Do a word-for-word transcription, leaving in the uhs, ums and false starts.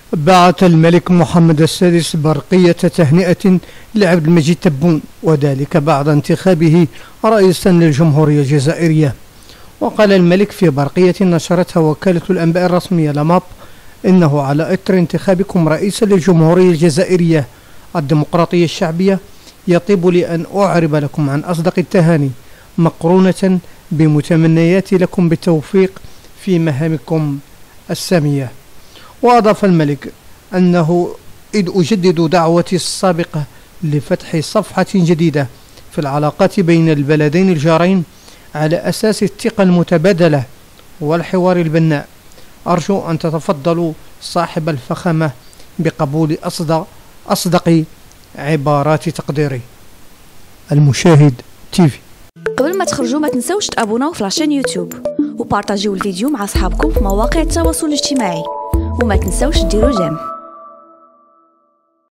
بعث الملك محمد السادس برقية تهنئة لعبد المجيد تبون، وذلك بعد انتخابه رئيسا للجمهورية الجزائرية. وقال الملك في برقية نشرتها وكالة الأنباء الرسمية لاماب: إنه على إثر انتخابكم رئيسا للجمهورية الجزائرية الديمقراطية الشعبية، يطيب لي أن أعرب لكم عن أصدق التهاني مقرونة بمتمنياتي لكم بالتوفيق في مهامكم السامية. وأضاف الملك أنه إذ أجدد دعوتي السابقة لفتح صفحة جديدة في العلاقات بين البلدين الجارين على أساس الثقة المتبادلة والحوار البناء، أرجو أن تتفضلوا صاحب الفخامة بقبول أصدق, أصدق عبارات تقديري. المشاهد تيفي. قبل ما تخرجوا ما تنسوش تابوناو في لاشين يوتيوب وبارطاجيو الفيديو مع أصحابكم في مواقع التواصل الاجتماعي، وما تنسوش ديروا جيم.